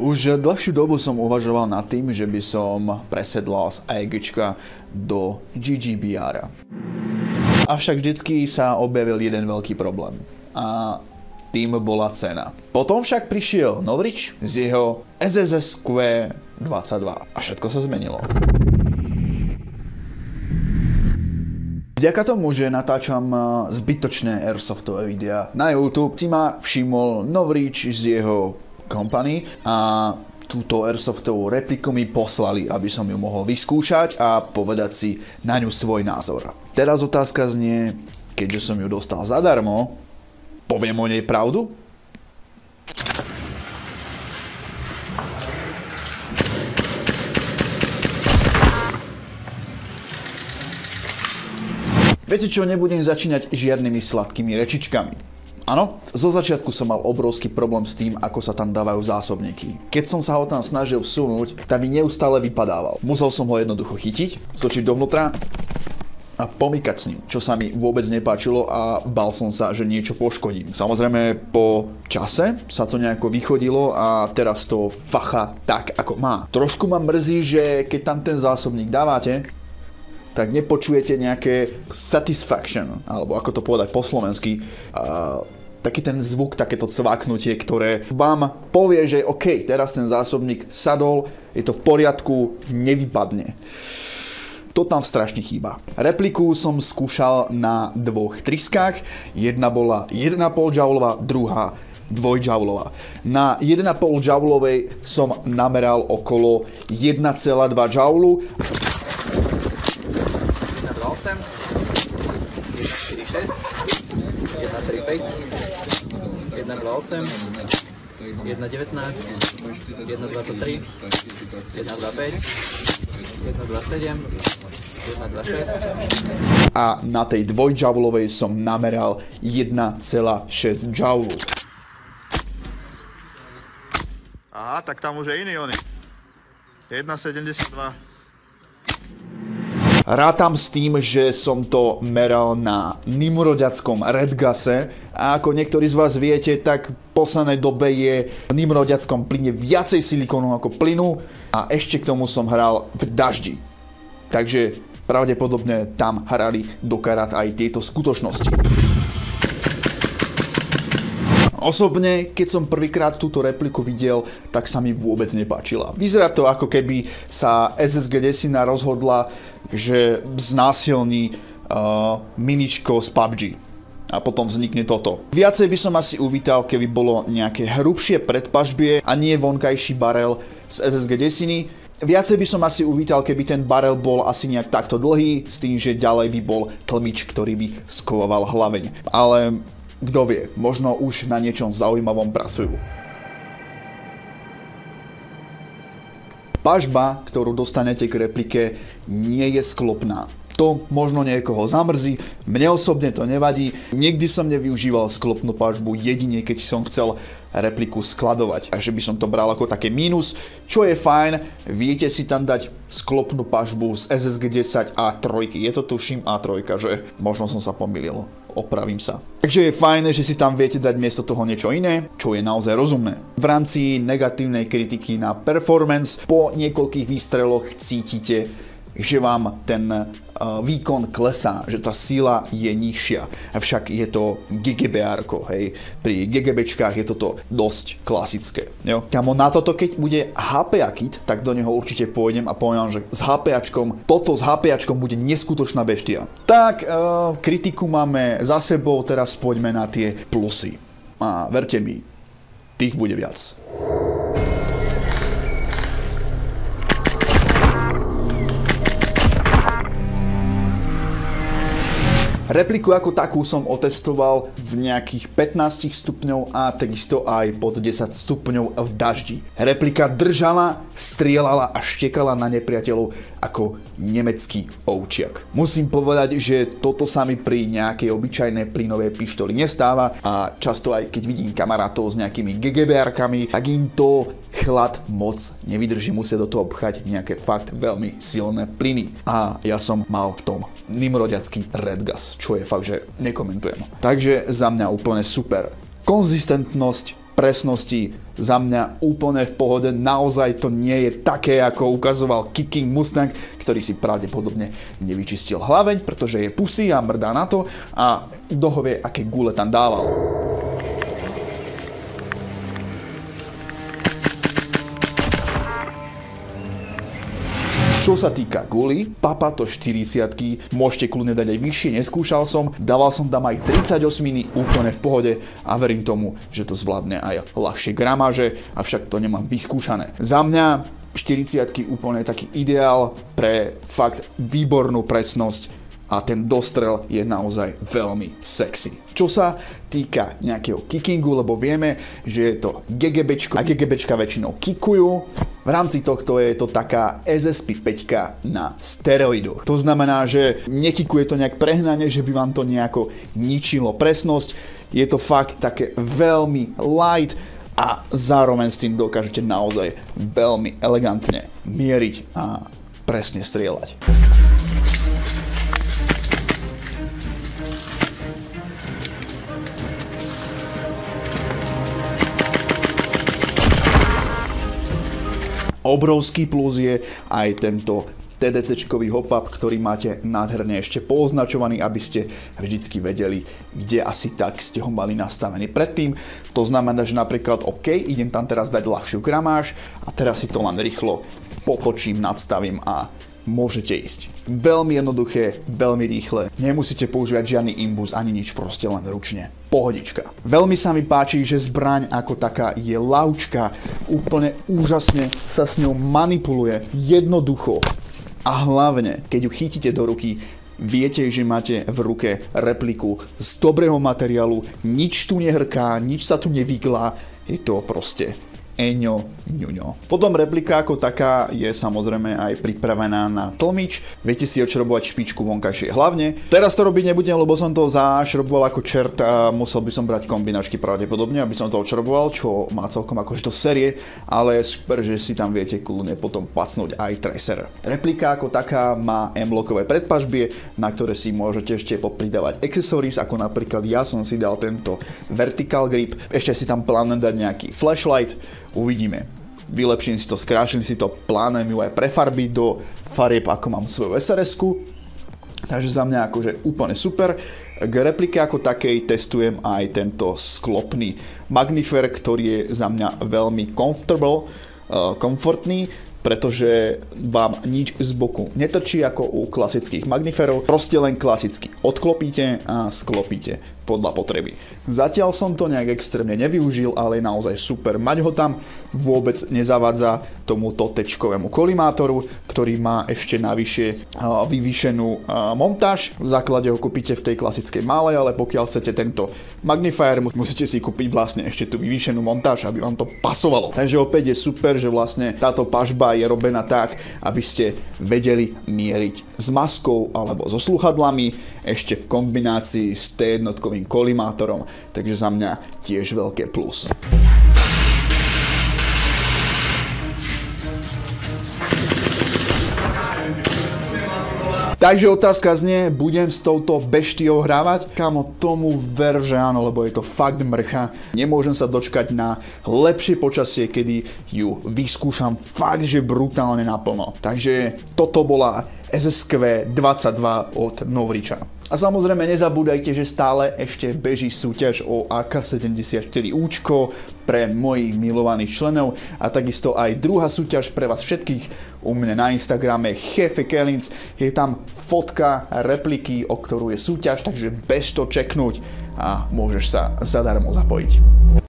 Už dlhšiu dobu som uvažoval nad tým, že by som presedlal z AEGčka do GGBR. Avšak vždycky sa objavil jeden veľký problém. A tým bola cena. Potom však prišiel Novrič z jeho SSSQ22 a všetko sa zmenilo. Vďaka tomu, že natáčam zbytočné airsoftové videá na YouTube, si ma všimol Novrič z jeho company a túto airsoftovú repliku mi poslali, aby som ju mohol vyskúšať a povedať si na ňu svoj názor. Teraz otázka znie, keďže som ju dostal zadarmo, poviem o nej pravdu? Viete čo, nebudem začínať žiadnymi sladkými rečičkami. Áno, zo začiatku som mal obrovský problém s tým, ako sa tam dávajú zásobníky. Keď som sa ho tam snažil vsunúť, tam mi neustále vypadával. Musel som ho jednoducho chytiť, skočiť dovnútra a pomykať s ním, čo sa mi vôbec nepáčilo a bál som sa, že niečo poškodím. Samozrejme, po čase sa to nejako vychodilo a teraz to facha tak, ako má. Trošku ma mrzí, že keď tam ten zásobník dávate, tak nepočujete nejaké satisfaction, alebo ako to povedať po slovensky, taký ten zvuk, takéto cvaknutie, ktoré vám povie, že OK, teraz ten zásobník sadol, je to v poriadku, nevypadne. To tam strašne chýba. Repliku som skúšal na dvoch triskách, jedna bola 1,5 joulová, druhá 2 joulová. Na 1,5 joulovej som nameral okolo 1,2 joulu. 1.28, 1.19, 1.23, 1.25, 1.27, 1.26. A na tej 2 joulovej som nameral 1,6 joulu. Aha, tak tam už je iný oný. 1,72. Rátam s tým, že som to meral na nimrodiackom Redgase a ako niektorí z vás viete, tak v poslednej dobe je v nimrodiackom plyne viacej silikónu ako plynu a ešte k tomu som hral v daždi. Takže pravdepodobne tam hrali do karát aj tieto skutočnosti. Osobne, keď som prvýkrát túto repliku videl, tak sa mi vôbec nepáčila. Vyzerá to, ako keby sa SSG Desina rozhodla, že znásilní miničko z PUBG. A potom vznikne toto. Viacej by som asi uvítal, keby bolo nejaké hrubšie predpažbie a nie vonkajší barel z SSG Desiny. Viacej by som asi uvítal, keby ten barel bol asi nejak takto dlhý, s tým, že ďalej by bol tlmič, ktorý by skovoval hlaveň. Ale kto vie, možno už na niečom zaujímavom pracujú. Pažba, ktorú dostanete k replike, nie je sklopná. To možno niekoho zamrzí, mne osobne to nevadí. Nikdy som nevyužíval sklopnú pažbu, jedine keď som chcel repliku skladovať. Takže by som to bral ako také mínus, čo je fajn, viete si tam dať sklopnú pažbu z SSG 10 A3. Je to tuším A3, že možno som sa pomýlil. Opravím sa. Takže je fajn, že si tam viete dať miesto toho niečo iné, čo je naozaj rozumné. V rámci negatívnej kritiky na performance po niekoľkých výstreloch cítite, že vám ten výkon klesá, že tá sila je nižšia. Avšak je to GGBR-ko, hej. Pri GGBčkách je toto dosť klasické. Jo? Kamo, na toto, keď bude HPA kit, tak do neho určite pôjdem a poviem, že s HPAčkom, toto s HPAčkom bude neskutočná beštia. Tak, kritiku máme za sebou, teraz poďme na tie plusy. A verte mi, tých bude viac. Repliku ako takú som otestoval v nejakých 15 stupňov a takisto aj pod 10 stupňov v daždi. Replika držala, strieľala a štekala na nepriateľov ako nemecký ovčiak. Musím povedať, že toto sa mi pri nejakej obyčajnej plynovej pištoli nestáva a často aj keď vidím kamarátov s nejakými GGBR-kami, tak im to chlad moc nevydrží, musia do toho pchať nejaké fakt veľmi silné plyny. A ja som mal v tom nimrodiacký Redgas, čo je fakt, že nekomentujem. Takže za mňa úplne super. Konzistentnosť, presnosti za mňa úplne v pohode. Naozaj to nie je také, ako ukazoval Kicking Mustang, ktorý si pravdepodobne nevyčistil hlaveň, pretože je pusy a mrdá na to a kto vie, aké gule tam dával. Čo sa týka guli, Papato 40-ky môžete kľudne dať aj vyššie, neskúšal som, dával som tam aj 38-miny úplne v pohode a verím tomu, že to zvládne aj ľahšie gramáže, avšak to nemám vyskúšané. Za mňa 40-ky úplne taký ideál pre fakt výbornú presnosť a ten dostrel je naozaj veľmi sexy. Čo sa týka nejakého kickingu, lebo vieme, že je to GGBčko a GGBčka väčšinou kickujú. V rámci tohto je to taká SSP 5 na steroidoch. To znamená, že nekikuje to nejak prehnane, že by vám to nejako ničilo presnosť. Je to fakt také veľmi light a zároveň s tým dokážete naozaj veľmi elegantne mieriť a presne strieľať. Obrovský plus je aj tento TDC-čkový hop-up, ktorý máte nádherne ešte pooznačovaný, aby ste vždycky vedeli, kde asi tak ste ho mali nastavený predtým. To znamená, že napríklad OK, idem tam teraz dať ľahšiu gramáž a teraz si to len rýchlo potočím, nadstavím a môžete ísť. Veľmi jednoduché, veľmi rýchle. Nemusíte používať žiadny imbus ani nič, proste len ručne. Pohodička. Veľmi sa mi páči, že zbraň ako taká je ľahčká, úplne úžasne sa s ňou manipuluje, jednoducho. A hlavne, keď ju chytíte do ruky, viete, že máte v ruke repliku z dobrého materiálu, nič tu nehrká, nič sa tu nevyglá, je to proste eňo, ňuňo. Potom replika ako taká je samozrejme aj pripravená na tlmič. Viete si odšrobovať špičku vonkajšie hlavne. Teraz to robiť nebudem, lebo som to zašroboval ako čert a musel by som brať kombinačky pravdepodobne, aby som to odšroboval, čo má celkom akože do série, ale super, že si tam viete kľudne potom pacnúť aj tracer. Replika ako taká má M-lockové predpažbie, na ktoré si môžete ešte popridávať accessories, ako napríklad ja som si dal tento vertical grip, ešte si tam plánujem dať nejaký flashlight. Uvidíme. Vylepším si to, skrášim si to, plánujem ju aj prefarbiť do farieb, ako mám svoju SRS-ku. Takže za mňa akože úplne super. K replike ako takej testujem aj tento sklopný magnifer, ktorý je za mňa veľmi komfortný, pretože vám nič z boku netrčí ako u klasických magniferov. Proste len klasicky odklopíte a sklopíte podľa potreby. Zatiaľ som to nejak extrémne nevyužil, ale je naozaj super mať ho tam. Vôbec nezavadza tomuto tečkovému kolimátoru, ktorý má ešte navyše vyvýšenú montáž. V základe ho kúpite v tej klasickej malej, ale pokiaľ chcete tento magnifier, musíte si kúpiť vlastne ešte tú vyvýšenú montáž, aby vám to pasovalo. Takže opäť je super, že vlastne táto pažba je robená tak, aby ste vedeli mieriť s maskou alebo so sluchadlami, ešte v kombinácii s T1-kovým kolimátorom, takže za mňa tiež veľké plus. Takže otázka znie, budem s touto beštiou hrávať? Kámo, tomu ver, že áno, lebo je to fakt mrcha. Nemôžem sa dočkať na lepšie počasie, kedy ju vyskúšam fakt, že brutálne naplno. Takže toto bola SSQ 22 od Novriča. A samozrejme nezabúdajte, že stále ešte beží súťaž o AK-74Účko pre mojich milovaných členov a takisto aj druhá súťaž pre vás všetkých u mňa na Instagrame Chefe Kellins. Je tam fotka repliky, o ktorú je súťaž, takže bež to čeknúť a môžeš sa zadarmo zapojiť.